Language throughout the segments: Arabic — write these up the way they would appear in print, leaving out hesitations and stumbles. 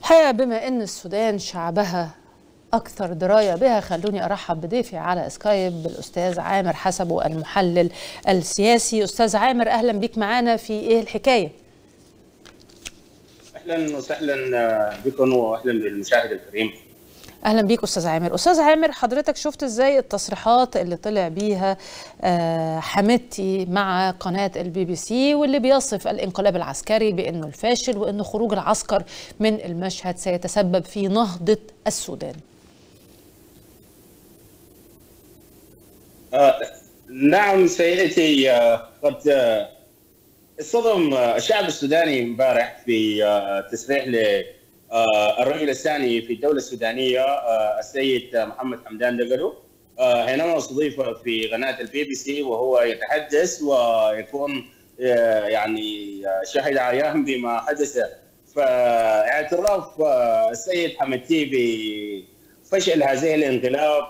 الحقيقة بما أن السودان شعبها أكثر دراية بها، خلوني أرحب بضيفي على سكايب بالأستاذ عامر حسبه المحلل السياسي. أستاذ عامر، أهلا بك معانا في إيه الحكاية؟ أهلا وسهلا بكم وأهلا بالمشاهد الكريم. اهلا بيك استاذ عامر. استاذ عامر، حضرتك شفت ازاي التصريحات اللي طلع بيها حميدتي مع قناة الBBC واللي بيصف الانقلاب العسكري بانه الفاشل وانه خروج العسكر من المشهد سيتسبب في نهضة السودان؟ نعم سيدتي، قد اصطدم الشعب السوداني امبارح في تصريح الرجل الثاني في الدولة السودانية السيد محمد حمدان دقلو حينما استضيف في قناة الBBC وهو يتحدث ويكون يعني شهد عيان بما حدث. فاعتراف السيد حمدتي بفشل هذه الانقلاب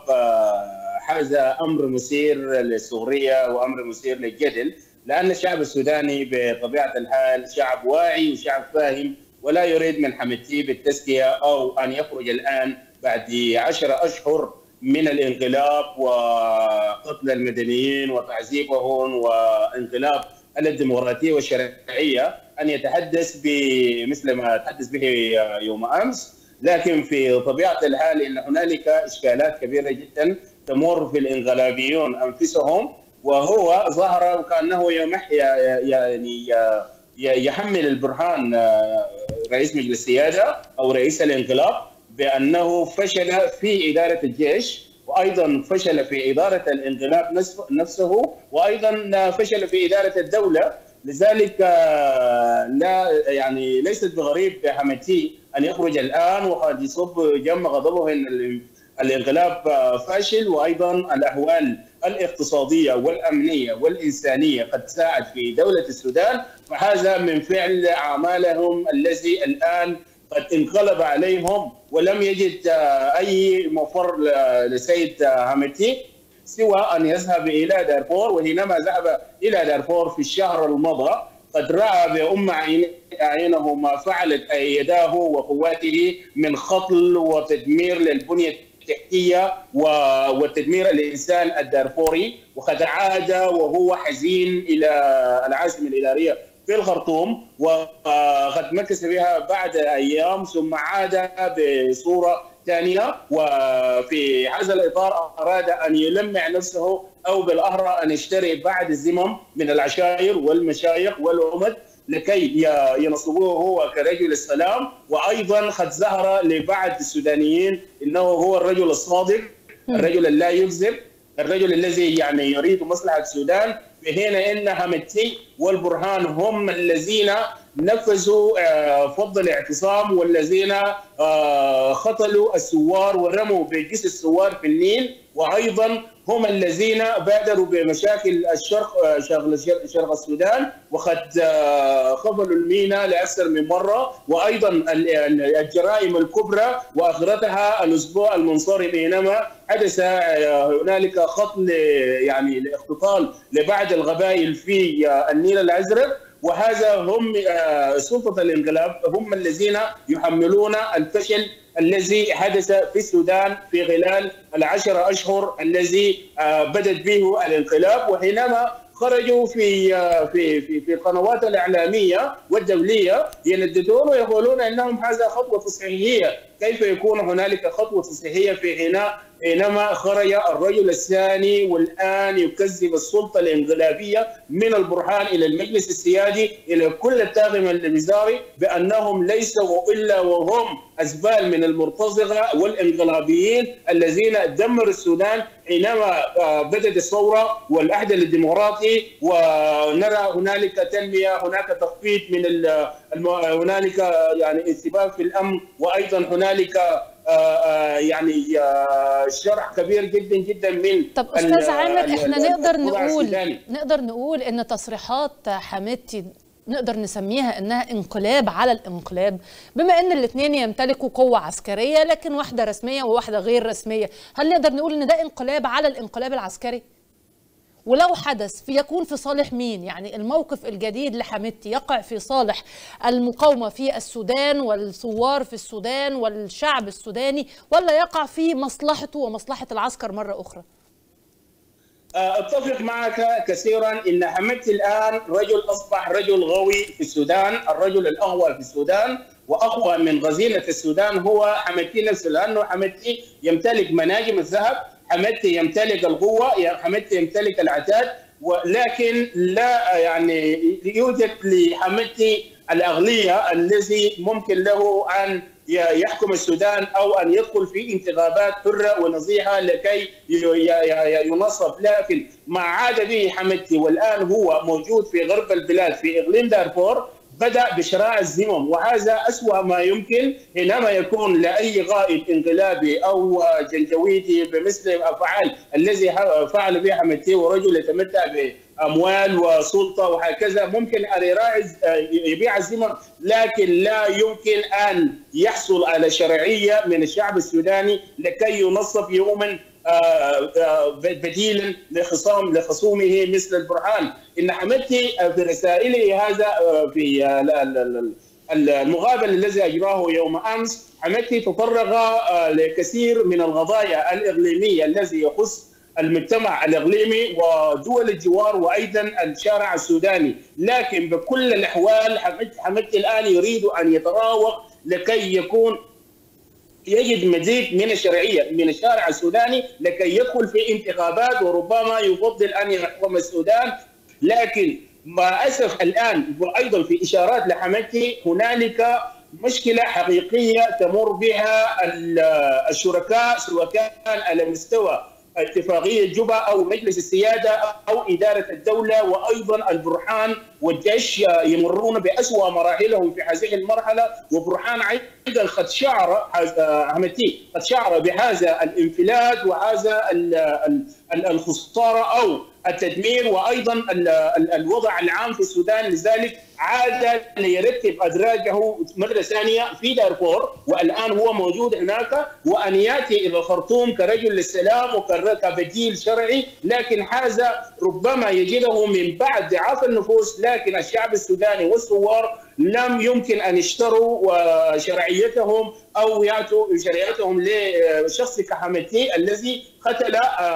هذا أمر مثير للسخرية وأمر مثير للجدل، لأن الشعب السوداني بطبيعة الحال شعب واعي وشعب فاهم ولا يريد من حمدتي بالتزكية أو أن يخرج الآن بعد 10 أشهر من الانقلاب وقتل المدنيين وتعذيبهم وانقلاب الديمقراطية والشرعية أن يتحدث بمثل ما تحدث به يوم أمس. لكن في طبيعة الحال إن هنالك إشكالات كبيرة جدا تمر في الانقلابيون أنفسهم، وهو ظهر وكأنه يعني يحمل البرهان رئيس مجلس السيادة أو رئيس الانقلاب بأنه فشل في إدارة الجيش، وأيضا فشل في إدارة الانقلاب نفسه، وأيضا فشل في إدارة الدولة. لذلك لا يعني ليست بغريب بحمدتي أن يخرج الآن وقد يصب جم غضبه أن الانقلاب فاشل، وأيضا الأحوال الاقتصادية والأمنية والإنسانية قد ساعد في دولة السودان، فهذا من فعل أعمالهم الذي الآن قد انقلب عليهم، ولم يجد أي مفر لسيد حمدتي سوى أن يذهب إلى دارفور. وحينما ذهب إلى دارفور في الشهر الماضي قد رأى بأم عينه ما فعلت يداه وقواته من قتل وتدمير للبنية التحتية وتدمير الإنسان الدارفوري، وقد عاد وهو حزين إلى العاصمة الإدارية في الخرطوم، وقد مكث بها بعد أيام ثم عاد بصورة ثانية. وفي هذا الإطار أراد أن يلمع نفسه، أو بالأحرى أن يشتري بعض الزمم من العشائر والمشايخ والأمد لكي ينصبوه هو كرجل السلام. وأيضا قد ظهر لبعض السودانيين أنه هو الرجل الصادق، الرجل اللا يكذب، الرجل الذي يعني يريد مصلحة السودان، في حين أن حمدتي والبرهان هم الذين نفذوا فض الاعتصام والذين قتلوا الثوار ورموا بجثث الثوار في النيل، وايضا هم الذين بادروا بمشاكل شرق السودان وقد قفلوا الميناء لاكثر من مره، وايضا الجرائم الكبرى واخرتها الاسبوع المنصرم حينما حدث هنالك قتل يعني الاختطال لبعض القبائل في النيل الازرق. وهذا هم سلطة الانقلاب هم الذين يحملون الفشل الذي حدث في السودان في خلال 10 أشهر الذي بدت به الانقلاب. وحينما خرجوا في القنوات الإعلامية والدولية ينددون ويقولون أنهم هذا خطوة تصحيحية. كيف يكون هنالك خطوة تصحيحية حينما خرج الرجل الثاني والآن يكذب السلطة الانقلابية من البرهان إلى المجلس السيادي إلى كل الطاقم الوزاري بأنهم ليسوا إلا وهم أزبال من المرتزقة والانقلابيين الذين دمروا السودان حينما بدت الثورة والعهد الديمقراطي، ونرى هنالك تنمية، هناك تخفيض من هنالك يعني انسباب في الأمن، وأيضا هنالك يعني شرح كبير جدا جدا من. طب أستاذ عامر، احنا نقدر نقول ان تصريحات حمدتي نقدر نسميها انها انقلاب على الانقلاب، بما ان الاثنين يمتلكوا قوة عسكرية لكن واحدة رسمية وواحدة غير رسمية. هل نقدر نقول ان ده انقلاب على الانقلاب العسكري؟ ولو حدث يكون في صالح مين؟ يعني الموقف الجديد لحميدتي يقع في صالح المقاومة في السودان والثوار في السودان والشعب السوداني، ولا يقع في مصلحته ومصلحة العسكر مرة أخرى؟ اتفق معك كثيرا ان حميدتي الان رجل اصبح رجل غوي في السودان، الرجل الاقوى في السودان واقوى من غزينه السودان هو حميدتي نفسه، لانه حميدتي يمتلك مناجم الذهب، حميدتي يمتلك القوه، حميدتي يمتلك العتاد، ولكن لا يعني يوجد لحميدتي الاغليه الذي ممكن له ان يحكم السودان او ان يدخل في انتخابات حره ونزيهه لكي ينصب، لكن ما عاد به حميدتي والان هو موجود في غرب البلاد في اقليم دارفور، بدأ بشراع الزمم، وهذا أسوأ ما يمكن حينما يكون لأي قائد انقلابي أو جنجويدي بمثل الأفعال الذي فعل بها حميدتي، ورجل يتمتع بأموال وسلطة وهكذا، ممكن أن يبيع الزمم، لكن لا يمكن أن يحصل على شرعية من الشعب السوداني لكي ينصب يوما بديلا لخصومه مثل البرهان. ان حميدتي في رسائله هذا في المقابل الذي اجراه يوم امس، حميدتي تطرق لكثير من القضايا الاقليميه الذي يخص المجتمع الاقليمي ودول الجوار وايضا الشارع السوداني، لكن بكل الاحوال حميدتي الان يريد ان يتراوغ لكي يكون يجد مزيد من الشرعيه من الشارع السوداني لكي يدخل في انتخابات، وربما يفضل ان يحكم السودان. لكن مع الاسف الان وايضا في اشارات لحميدتي هنالك مشكله حقيقيه تمر بها الشركاء، سواء كان على مستوى اتفاقيه جوبا او مجلس السياده او اداره الدوله، وايضا البرهان والجيش يمرون باسوا مراحلهم في هذه المرحله، وبرهان ايضا قد شعر حميدتي قد شعر بهذا الانفلات وهذا الخساره او التدمير وايضا الوضع العام في السودان، لذلك عاد ليرتب ادراجه مره ثانيه في دارفور، والان هو موجود هناك، وان ياتي الى الخرطوم كرجل للسلام وكبديل شرعي، لكن هذا ربما يجده من بعد ضعاف النفوس، لكن الشعب السوداني والثوار لم يمكن ان يشتروا شرعيتهم او يعطوا شرعيتهم لشخص كحميدتي الذي قتل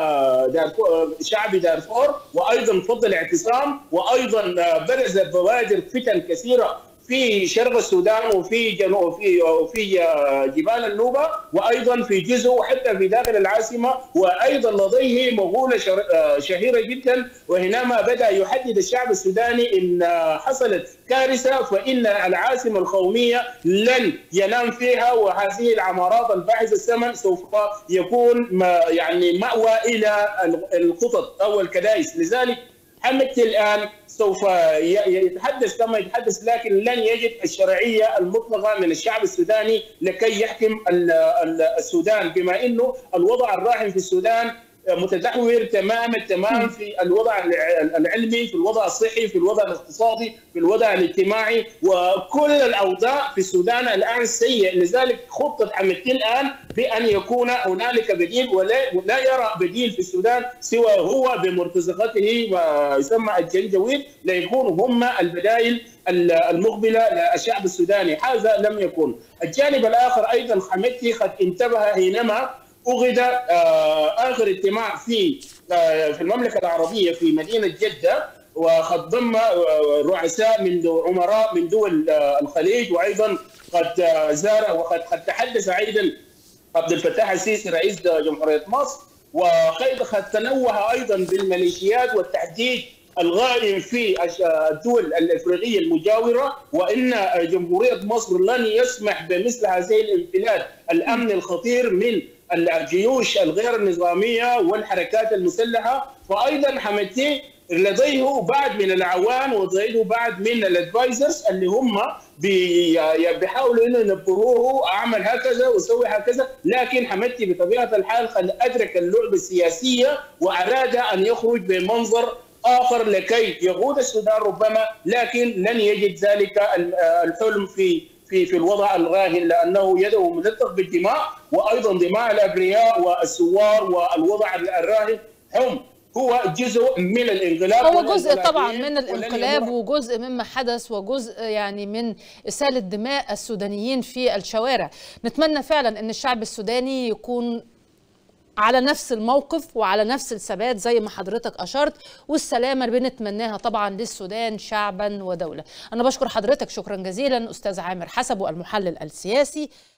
شعب دارفور، وايضا فضل اعتصام، وايضا برز بوادر فتن كثيره في شرق السودان وفي جنوب وفي جبال النوبه، وايضا في جزء وحتى في داخل العاصمه، وايضا لديه مقوله شهيره جدا، وحينما بدا يحدد الشعب السوداني ان حصلت كارثه فان العاصمه القوميه لن ينام فيها، وهذه العمارات الباحثه الثمن سوف يكون يعني مأوى الى القطط او الكنائس. لذلك حميدتي الان سوف يتحدث كما يتحدث، لكن لن يجد الشرعيه المطلقه من الشعب السوداني لكي يحكم السودان، بما انه الوضع الراهن في السودان متدهور تمام في الوضع العلمي، في الوضع الصحي، في الوضع الاقتصادي، في الوضع الاجتماعي، وكل الاوضاع في السودان الان سيء. لذلك خطه حميدتي الان بان يكون هنالك بديل، ولا يرى بديل في السودان سوى هو بمرتزقته ويسمى الجنجويد ليكونوا هم البدائل المقبله للشعب السوداني. هذا لم يكن. الجانب الاخر ايضا حميدتي قد انتبه حينما أغد آخر اجتماع في المملكة العربية في مدينة جدة، وقد ضم رؤساء من عمراء من دول الخليج، وأيضا قد زار وقد تحدث أيضا عبد الفتاح السيسي رئيس جمهورية مصر، وقد تنوه أيضا بالميليشيات والتحديد الغائم في الدول الافريقيه المجاوره، وان جمهوريه مصر لن يسمح بمثل هذه الانفلات الامن الخطير من الجيوش الغير النظاميه والحركات المسلحه. وايضا حميدتي لديه بعض من العوان ولديه بعض من الادفايزرز اللي هم بيحاولوا انه ينبهوه اعمل هكذا وسوي هكذا، لكن حميدتي بطبيعه الحال قد ادرك اللعبه السياسيه واراد ان يخرج بمنظر آخر لكي يقود السودان ربما، لكن لن يجد ذلك الحلم في الوضع الراهن، لأنه يده ملطخ بالدماء، وأيضا دماء الأبرياء والثوار، والوضع الراهن هم هو جزء من الانقلاب، هو جزء طبعا من الانقلاب وجزء مما حدث وجزء يعني من إسالة دماء السودانيين في الشوارع. نتمنى فعلا أن الشعب السوداني يكون على نفس الموقف وعلى نفس الثبات زي ما حضرتك أشرت، والسلامة اللي بنتمناها طبعا للسودان شعبا ودولة. أنا بشكر حضرتك شكرا جزيلا أستاذ عامر حسبو المحلل السياسي.